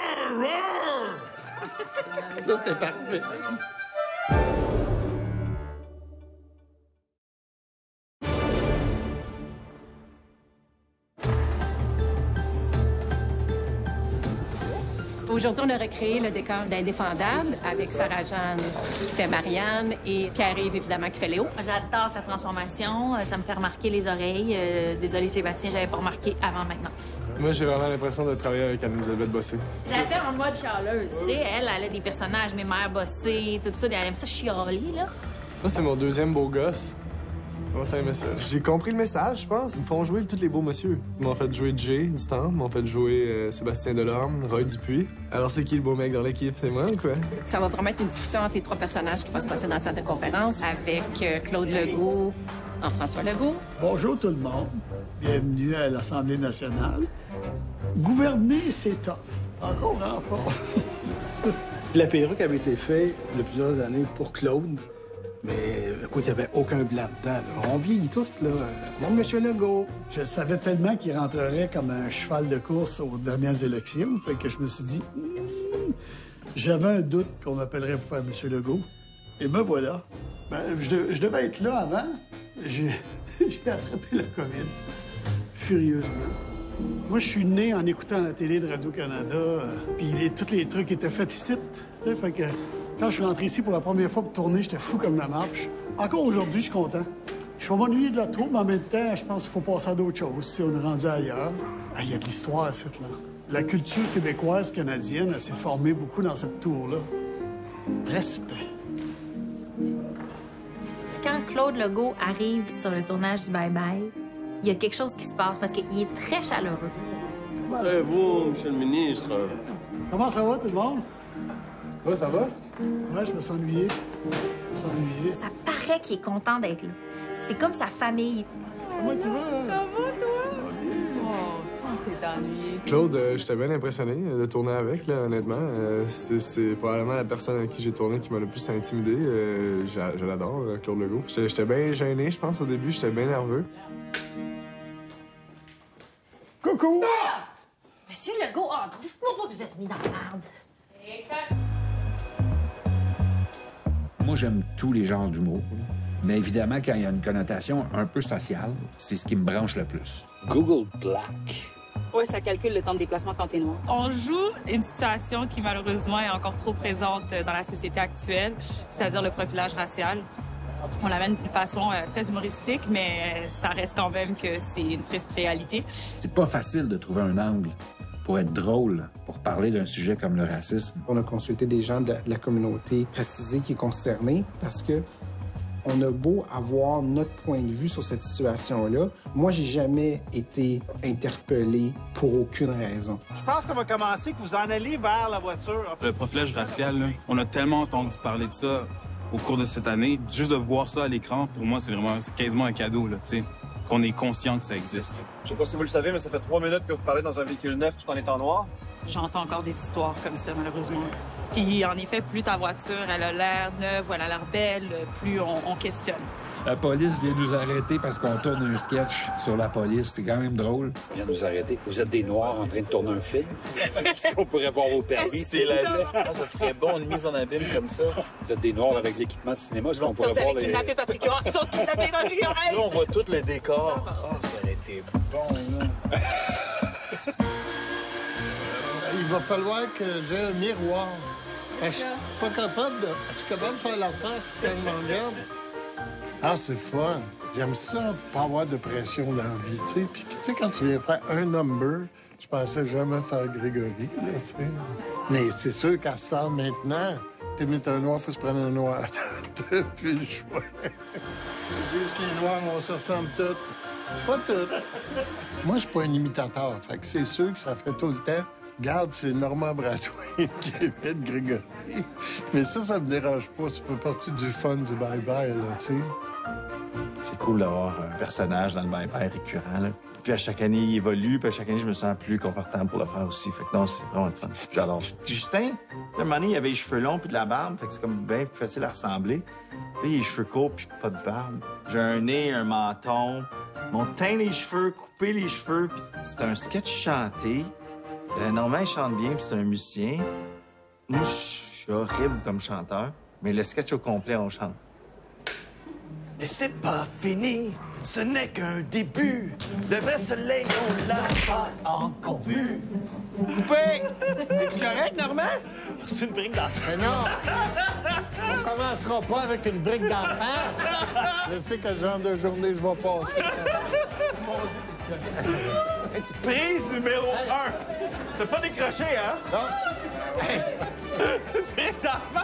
Ça, c'était parfait. Aujourd'hui, on a recréé le décor d'Indéfendable avec Sarah-Jeanne qui fait Marianne et Pierre-Yves, évidemment, qui fait Léo. J'adore sa transformation. Ça me fait remarquer les oreilles. Euh, désolée, Sébastien, j'avais pas remarqué avant maintenant. Moi, j'ai vraiment l'impression de travailler avec Anne-Elisabeth Bossé. Je la fais en mode chialeuse. Tu sais, elle, elle a des personnages, mes mères bossées, tout ça. Elle aime ça chialer, là. Moi, c'est mon deuxième beau gosse. Comment ça aimait ça? J'ai compris le message, je pense. Ils me font jouer tous les beaux monsieur. Ils m'ont fait jouer Jay du temps, ils m'ont fait jouer euh, Sébastien Delorme, Roy Dupuis. Alors, c'est qui le beau mec dans l'équipe? C'est moi ou quoi? Ça va vraiment être une discussion entre les trois personnages qui va se passer dans la salle de conférence avec euh, Claude Legault en François Legault. Bonjour tout le monde. Bienvenue à l'Assemblée nationale. Gouverner, c'est tough. Encore en forme. La perruque avait été faite il y a plusieurs années pour Claude. Mais écoute, il n'y avait aucun blanc dedans. Là. On vieillit tous, là. Bon, Monsieur Legault. Je savais tellement qu'il rentrerait comme un cheval de course aux dernières élections. Fait que je me suis dit, hmm, j'avais un doute qu'on m'appellerait pour faire Monsieur Legault. Et me voilà. Ben, je, de, je devais être là avant. J'ai attrapé la COVID. Furieusement. Moi, je suis né en écoutant la télé de Radio-Canada. Euh, Puis les, tous les trucs étaient faits ici. Fait que... Quand je suis rentré ici pour la première fois pour tourner, j'étais fou comme la marche. Encore aujourd'hui, je suis content. Je vais m'ennuyer de la troupe, mais en même temps, je pense qu'il faut passer à d'autres choses si on est rendu ailleurs. Ah, il y a de l'histoire, cette là. La culture québécoise, canadienne, elle s'est formée beaucoup dans cette tour-là. Respect. Quand Claude Legault arrive sur le tournage du Bye Bye, il y a quelque chose qui se passe parce qu'il est très chaleureux. Comment allez-vous, monsieur le ministre? Comment ça va, tout le monde? Ouais, ça va? Ouais, je me suis ennuyé. Je me suis ennuyé. Ça paraît qu'il est content d'être là. C'est comme sa famille. Comment tu vas? Comment toi? Oh, on s'est ennuyé. Claude, euh, j'étais bien impressionné de tourner avec, là, honnêtement. Euh, c'est probablement la personne avec qui j'ai tourné qui m'a le plus intimidé. Euh, je je l'adore, Claude Legault. J'étais bien gêné, je pense, au début. J'étais bien nerveux. Coucou! Ah! Monsieur Legault, oh, dites-moi pas que vous êtes mis dans la merde. Moi, j'aime tous les genres d'humour. Mais évidemment, quand il y a une connotation un peu sociale, c'est ce qui me branche le plus. Google Black. Oui, ça calcule le temps de déplacement quand t'es noir. On joue une situation qui, malheureusement, est encore trop présente dans la société actuelle, c'est-à-dire le profilage racial. On l'amène d'une façon euh, très humoristique, mais ça reste quand même que c'est une triste réalité. C'est pas facile de trouver un angle pour être drôle, pour parler d'un sujet comme le racisme. On a consulté des gens de la communauté racisée qui est concernée parce que On a beau avoir notre point de vue sur cette situation-là, moi, j'ai jamais été interpellé pour aucune raison. Je pense qu'on va commencer, que vous en allez vers la voiture. Le profilage racial, là, on a tellement entendu parler de ça au cours de cette année. Juste de voir ça à l'écran, pour moi, c'est vraiment c'est quasiment un cadeau, là, tu sais, qu'on est conscient que ça existe. Je sais pas si vous le savez, mais ça fait trois minutes que vous parlez dans un véhicule neuf tout en étant noir. J'entends encore des histoires comme ça, malheureusement. Puis, en effet, plus ta voiture, elle a l'air neuve, elle a l'air belle, plus on, on questionne. La police vient nous arrêter parce qu'on tourne un sketch sur la police. C'est quand même drôle. Vient nous arrêter. Vous êtes des Noirs en train de tourner un film? Est-ce qu'on pourrait voir vos permis? C'est la... ah, ça serait bon, une mise en abîme comme ça. Vous êtes des Noirs avec l'équipement de cinéma. Est-ce qu'on pourrait vous voir avez les... kidnappé Patrick Huard. Ils ont kidnappé dans les oreilles. Là, on voit tout le décor. Ah, ça aurait été bon, là. Il va falloir que j'ai un miroir. Je suis pas capable de... Je suis capable de faire la face quand elle me regarde. Ah, c'est fun. J'aime ça, pas avoir de pression dans la vie, tu sais. Puis, tu sais, quand tu viens faire un number, je pensais jamais faire Grégory, là, tu sais. Mais c'est sûr qu'à ce temps, maintenant, t'imites un noir, faut se prendre un noir. Depuis le choix. Ils disent que les noirs, on se ressemble tous. Pas tous. Moi, je suis pas un imitateur, fait que c'est sûr que ça fait tout le temps. Regarde, c'est Normand Brathwaite qui imite Grégory. Mais ça, ça me dérange pas. Ça fait partie du fun du bye-bye, là, tu sais. C'est cool d'avoir un personnage dans le bye-bye récurrent, là. Puis à chaque année, il évolue, puis à chaque année, je me sens plus confortable pour le faire aussi. Fait que non, c'est vraiment le fun. J'adore. Justin, tu sais, à un moment donné, il avait les cheveux longs puis de la barbe, fait que c'est comme bien plus facile à ressembler. Là, il a les cheveux courts puis pas de barbe. J'ai un nez, un menton. On teint les cheveux, couper les cheveux, puis c'est un sketch chanté. Euh, normalement, il chante bien, puis c'est un musicien. Moi, je suis horrible comme chanteur, mais le sketch au complet, on chante. Et c'est pas fini, ce n'est qu'un début. Le vrai soleil, on l'a pas encore vu. Coupé! Es-tu correct, Normand? C'est une brique d'enfant. Mais non! On commencera pas avec une brique d'enfant. Je sais quel genre de journée je vais passer. Prise numéro un. T'as pas décroché, hein? Non. Hey. Brique d'enfant.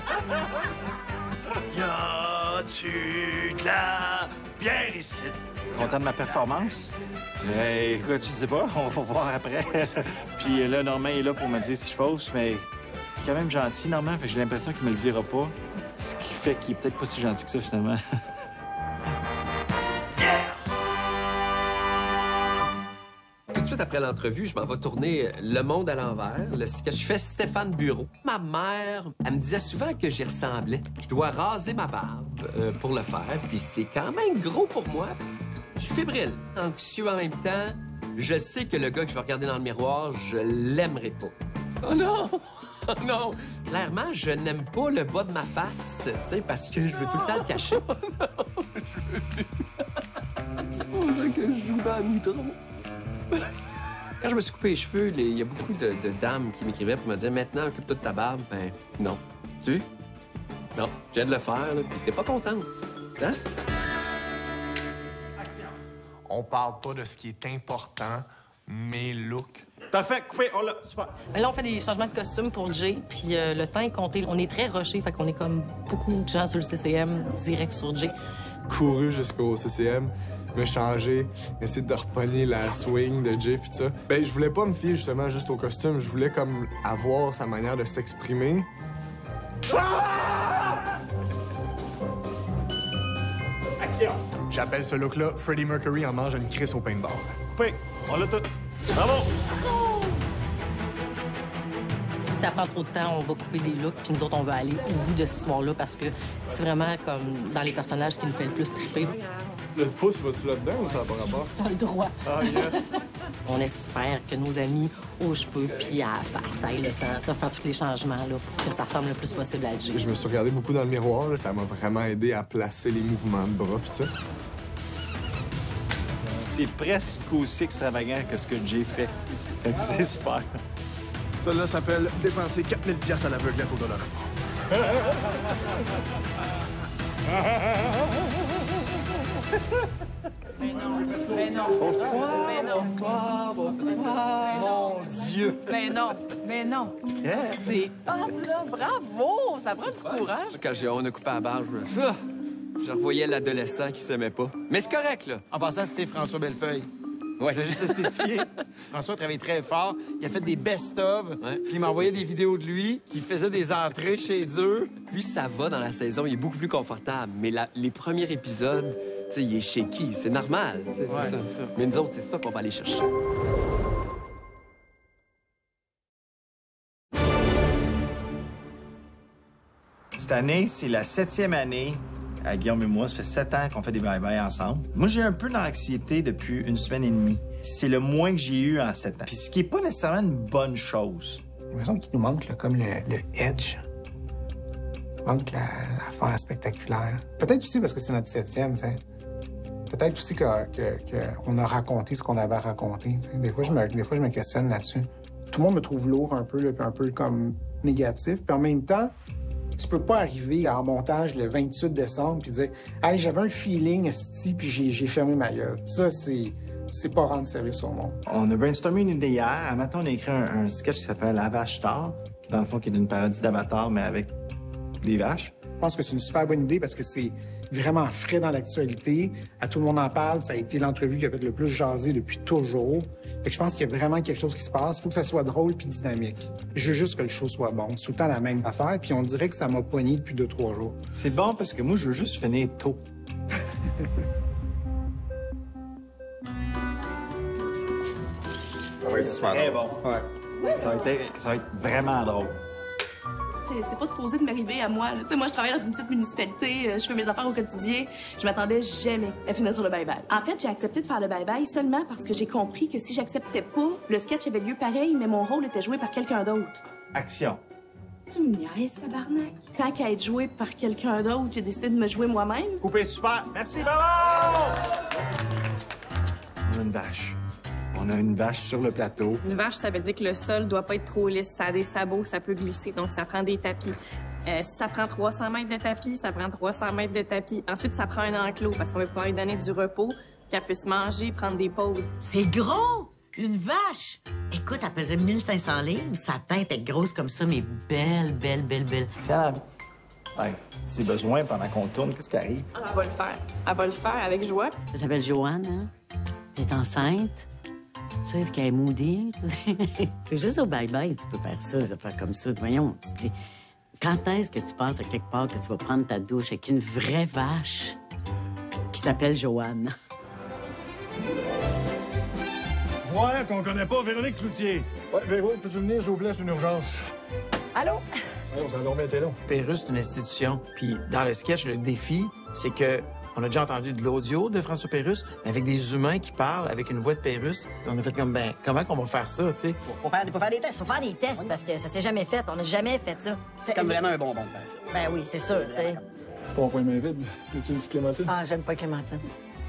Y a-tu de la bière ici? Content de ma performance? Euh, écoute, je sais pas, on va voir après. Puis là, Normand est là pour me dire si je fausse, mais il est quand même gentil, Normand, fait que j'ai l'impression qu'il me le dira pas. Ce qui fait qu'il est peut-être pas si gentil que ça, finalement. Tout de suite après l'entrevue, je m'en vais tourner Le Monde à l'envers, le sketch fait Stéphane Bureau. Ma mère, elle me disait souvent que j'y ressemblais. Je dois raser ma barbe euh, pour le faire, puis c'est quand même gros pour moi. Je suis fébrile, anxieux en même temps. Je sais que le gars que je vais regarder dans le miroir, je l'aimerai pas. Oh non! Oh non! Clairement, je n'aime pas le bas de ma face, tu sais, parce que je veux tout le temps le cacher. Oh non! On dirait que je joue dans le métro. Quand je me suis coupé les cheveux, les... il y a beaucoup de, de dames qui m'écrivaient pour me dire « Maintenant, occupe-toi de ta barbe. » Ben, non. Tu? Non, je viens de le faire, là, puis t'es pas contente. Hein? On parle pas de ce qui est important, mais look. Parfait, coupé, on l'a. Super. Mais là, on fait des changements de costume pour Jay, puis euh, le temps est compté. On est très rushé, fait qu'on est comme beaucoup de gens sur le C C M, direct sur Jay. Couru jusqu'au C C M, me changer, essayer de repogner la swing de Jay pis tout ça. Ben, je voulais pas me fier justement juste au costume, je voulais comme avoir sa manière de s'exprimer. Ah! Action! J'appelle ce look-là Freddie Mercury en mange une crisse au paintball. Coupé, on l'a tout. Bravo! Si ça prend trop de temps, on va couper des looks, puis nous autres, on va aller au bout de cette histoire-là parce que c'est vraiment comme dans les personnages qui nous fait le plus triper. Le pouce, vas-tu là-dedans ou ça n'a pas rapport? T'as le droit. Ah, yes! On espère que nos amis aux cheveux puis à la face aient le temps de faire tous les changements là, pour que ça ressemble le plus possible à Jay. Je me suis regardé beaucoup dans le miroir, là, ça m'a vraiment aidé à placer les mouvements de bras pis tout ça. C'est presque aussi extravagant que ce que Jay fait. C'est super. Ça, là, s'appelle dépenser quatre mille dollars à l'aveuglette au dollar. Mais non, mais non. Bonsoir, mais non. bonsoir, bonsoir. Mon Dieu. Mais non, mais non. Yeah. C'est hot, là. Bravo. Ça prend du courage. Quand j'ai- on a coupé la barbe, je me... Ah! Je revoyais l'adolescent qui s'aimait pas. Mais c'est correct, là. En passant, c'est François Bellefeuille. Ouais. Je vais juste le spécifier. François travaillait très fort. Il a fait des best-of. Ouais. Puis il m'a envoyé des vidéos de lui qui faisait des entrées chez eux. Lui, ça va dans la saison. Il est beaucoup plus confortable. Mais la, les premiers épisodes, tu sais, il est shaky. C'est normal. Ouais, c'est ça. ça. Mais nous autres, c'est ça qu'on va aller chercher. Cette année, c'est la septième année. À Guillaume et moi, ça fait sept ans qu'on fait des bye-bye ensemble. Moi, j'ai un peu d'anxiété depuis une semaine et demie. C'est le moins que j'ai eu en sept ans. Puis ce qui n'est pas nécessairement une bonne chose. J'ai l'impression qu'il nous manque là, comme le, le edge. Il manque la, l'affaire spectaculaire. Peut-être aussi parce que c'est notre septième, tu sais. Peut-être aussi qu'on que, que a raconté ce qu'on avait à raconter. T'sais. Des fois, je me, des fois, je me questionne là-dessus. Tout le monde me trouve lourd un peu, là, un peu comme négatif. Puis en même temps, tu peux pas arriver en montage le vingt-huit décembre puis dire « Hey, j'avais un feeling, esti, puis j'ai, j'ai fermé ma gueule. » Ça, c'est, c'est pas rendre service au monde. On a brainstormé une idée hier. À matin, on a écrit un, un sketch qui s'appelle « La vache tard », qui, dans le fond, qui est une parodie d'Avatar, mais avec des vaches. Je pense que c'est une super bonne idée parce que c'est vraiment frais dans l'actualité. À tout le monde en parle. Ça a été l'entrevue qui a fait le plus jaser depuis toujours. Fait que je pense qu'il y a vraiment quelque chose qui se passe. Il faut que ça soit drôle puis dynamique. Je veux juste que le show soit bon. C'est tout le temps la même affaire. Puis on dirait que ça m'a pogné depuis deux, trois jours. C'est bon parce que moi, je veux juste finir tôt. Ça va être super très drôle. bon. Ouais. Ça va être, ça va être vraiment drôle. C'est pas supposé de m'arriver à moi. Là. Moi, je travaille dans une petite municipalité, je fais mes affaires au quotidien. Je m'attendais jamais à finir sur le bye-bye. En fait, j'ai accepté de faire le bye-bye seulement parce que j'ai compris que si j'acceptais pas, le sketch avait lieu pareil, mais mon rôle était joué par quelqu'un d'autre. Action. Tu me niaises, tabarnak? Tant qu'à être joué par quelqu'un d'autre, j'ai décidé de me jouer moi-même. Coupé, super. Merci, bravo! On a une vache. On a une vache sur le plateau. Une vache, ça veut dire que le sol doit pas être trop lisse. Ça a des sabots, ça peut glisser, donc ça prend des tapis. Euh, si ça prend trois cents mètres de tapis, ça prend trois cents mètres de tapis. Ensuite, ça prend un enclos parce qu'on va pouvoir lui donner du repos, qu'elle puisse manger, prendre des pauses. C'est gros! Une vache! Écoute, elle pesait mille cinq cents livres. Sa tête est grosse comme ça, mais belle, belle, belle, belle. Si elle a envie... Ouais, si besoin, pendant qu'on tourne, qu'est-ce qui arrive? Elle va le faire. Elle va le faire avec joie. Ça s'appelle Joanne, hein? Elle est enceinte. Tu sais, qu'elle est moodie. C'est juste au bye-bye, tu peux faire ça, des affaires comme ça. Voyons, tu te dis, quand est-ce que tu penses à quelque part que tu vas prendre ta douche avec une vraie vache qui s'appelle Joanne? Voir qu'on connaît pas Véronique Cloutier. Ouais, Véro, peux-tu venir, s'il vous plaît, c'est une urgence. Allô? Ouais, on s'en a dormi été long. Pérus, c'est une institution. Puis dans le sketch, le défi, c'est que on a déjà entendu de l'audio de François Pérus, mais avec des humains qui parlent avec une voix de Pérus. On a fait comme, ben, comment qu'on va faire ça, tu sais? Faut faire, faut faire des tests. Faut faire des tests parce que ça s'est jamais fait. On n'a jamais fait ça. C'est comme vraiment un bonbon de faire ça. Ben oui, c'est sûr, tu sais. Pas point main vide. Veux-tu une petite Clémentine? Ah, j'aime pas Clémentine.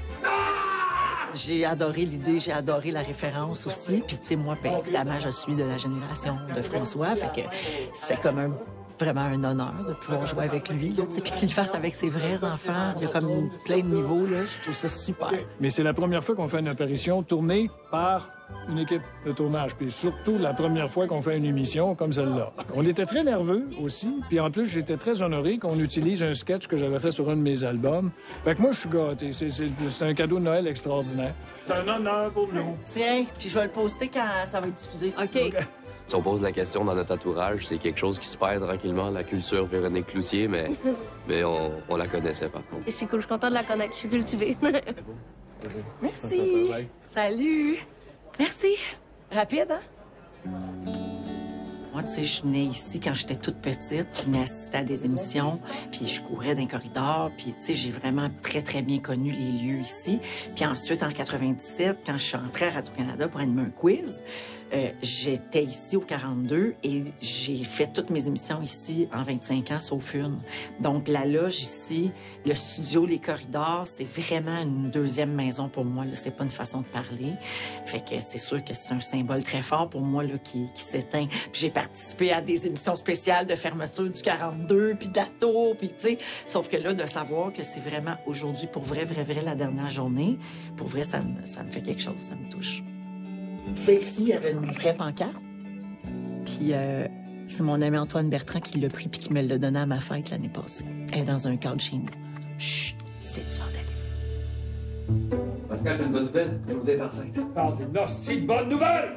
J'ai adoré l'idée, j'ai adoré la référence aussi. Puis, tu sais, moi, ben, évidemment, je suis de la génération de François. Fait que c'est comme un... vraiment un honneur de pouvoir jouer avec lui, là, puis qu'il le fasse avec ses vrais enfants. Il y a comme plein de niveaux, là. Je trouve ça super. Mais c'est la première fois qu'on fait une apparition tournée par une équipe de tournage, puis surtout la première fois qu'on fait une émission comme celle-là. On était très nerveux aussi, puis en plus, j'étais très honoré qu'on utilise un sketch que j'avais fait sur un de mes albums. Fait que moi, je suis gâté. C'est, c'est, c'est un cadeau de Noël extraordinaire. C'est un honneur pour nous. Tiens, puis je vais le poster quand ça va être diffusé. OK. okay. Si on pose la question dans notre entourage, c'est quelque chose qui se perd tranquillement, la culture Véronique Cloutier, mais, mais on, on la connaissait par contre. C'est cool, je suis contente de la connaître, je suis cultivée. Merci. Salut. Merci. Rapide, hein? Moi, tu sais, je venais ici quand j'étais toute petite. Je venais assister à des émissions, puis je courais dans les corridors. Puis, tu sais, j'ai vraiment très, très bien connu les lieux ici. Puis ensuite, en quatre-vingt-dix-sept, quand je suis entrée à Radio-Canada pour animer un quiz, euh, j'étais ici au quarante-deux et j'ai fait toutes mes émissions ici en vingt-cinq ans, sauf une. Donc, la loge ici, le studio, les corridors, c'est vraiment une deuxième maison pour moi. Là, c'est pas une façon de parler. Fait que c'est sûr que c'est un symbole très fort pour moi là, qui, qui s'éteint. Puis j'ai participé à des émissions spéciales de fermeture du quarante-deux, puis d'Ato, puis tu sais. Sauf que là, de savoir que c'est vraiment aujourd'hui, pour vrai, vrai, vrai, la dernière journée, pour vrai, ça me, ça me fait quelque chose, ça me touche. Celle-ci, il y avait une vraie pancarte. Puis euh, c'est mon ami Antoine Bertrand qui l'a pris puis qui me l'a donné à ma fête l'année passée. Elle est dans un cadre chez nous. Chut, c'est du vandalisme. Pascal, j'ai une bonne nouvelle. Vous êtes enceinte. Parle d'une hostie de bonne nouvelle!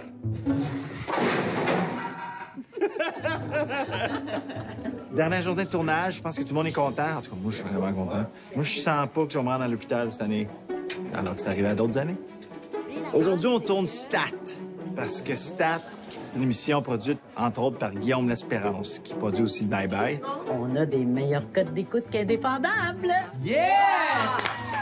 Dernière journée de tournage, je pense que tout le monde est content. En tout cas, moi, je suis vraiment content. Moi, je sens pas que je vais me rendre à l'hôpital cette année, alors que c'est arrivé à d'autres années. Aujourd'hui, on tourne Stat, parce que Stat, c'est une émission produite, entre autres, par Guillaume L'Espérance, qui produit aussi Bye Bye. On a des meilleurs codes d'écoute qu'indépendables. Yes!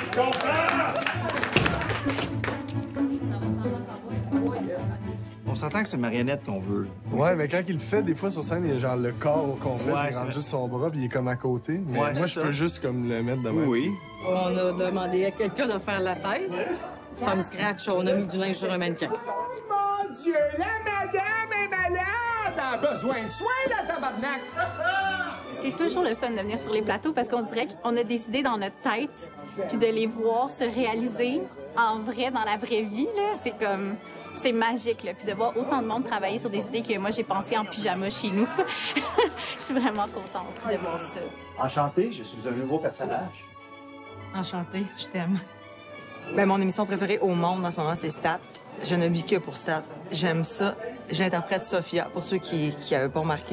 On s'entend que c'est une marionnette qu'on veut. Ouais, mais quand il le fait, des fois sur scène, il y a genre le corps au complet, Ouais, il c'est rentre vrai. juste son bras, puis il est comme à côté. Mais Ouais, moi, c'est je ça. peux juste comme le mettre de même. Oui. On a demandé à quelqu'un de faire la tête. From scratch, on a mis du linge sur un mannequin. Mon Dieu, la madame est malade! Elle a besoin de soins, la tabarnak! C'est toujours le fun de venir sur les plateaux parce qu'on dirait qu'on a des idées dans notre tête, puis de les voir se réaliser en vrai, dans la vraie vie, là, c'est comme... C'est magique, là. Puis de voir autant de monde travailler sur des idées que moi, j'ai pensé en pyjama chez nous. Je suis vraiment contente de voir ça. Enchanté, je suis un nouveau personnage. Enchantée, je t'aime. Ben, mon émission préférée au monde en ce moment, c'est Stat. Je ne vis que pour Stat. J'aime ça. J'interprète Sophia, pour ceux qui n'avaient pas remarqué.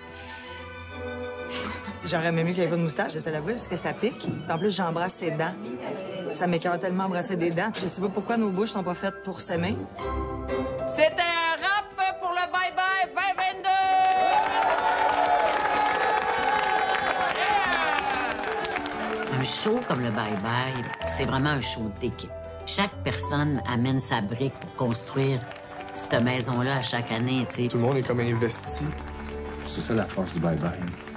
J'aurais aimé mieux qu'il n'y ait pas de moustache, je te l'avoue, parce que ça pique. Puis en plus, j'embrasse ses dents. Ça m'écoeure tellement embrasser des dents. Puis je sais pas pourquoi nos bouches sont pas faites pour s'aimer. C'était un rap pour le Bye Bye vingt vingt-deux! Un show comme le Bye Bye, c'est vraiment un show d'équipe. Chaque personne amène sa brique pour construire cette maison-là à chaque année, tu sais. Tout le monde est comme investi. C'est ça la force du Bye Bye.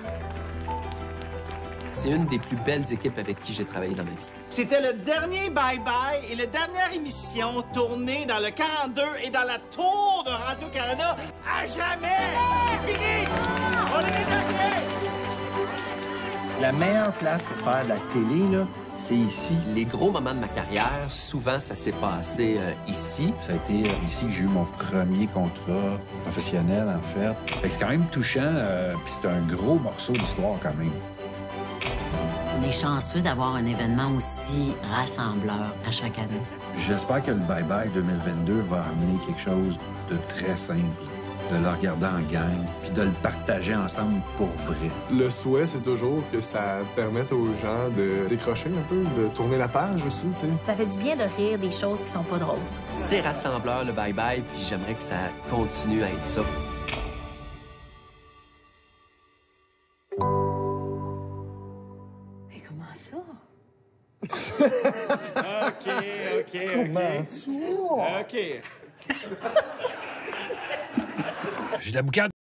C'est une des plus belles équipes avec qui j'ai travaillé dans ma vie. C'était le dernier Bye Bye et la dernière émission tournée dans le quarante-deux et dans la tour de Radio-Canada à jamais! C'est fini! On est déclaré! La meilleure place pour faire de la télé, là, c'est ici. Les gros moments de ma carrière, souvent, ça s'est passé euh, ici. Ça a été euh, ici que j'ai eu mon premier contrat professionnel, en fait. Fait que c'est quand même touchant, euh, puis c'est un gros morceau d'histoire, quand même. On est chanceux d'avoir un événement aussi rassembleur à chaque année. J'espère que le Bye Bye deux mille vingt-deux va amener quelque chose de très simple, de le regarder en gang, puis de le partager ensemble pour vrai. Le souhait, c'est toujours que ça permette aux gens de décrocher un peu, de tourner la page aussi, tu sais. Ça fait du bien de rire des choses qui sont pas drôles. C'est rassembleur, le Bye Bye, puis j'aimerais que ça continue à être ça. Mais comment ça? OK, OK, Comment ça? OK. J'ai de la boucane.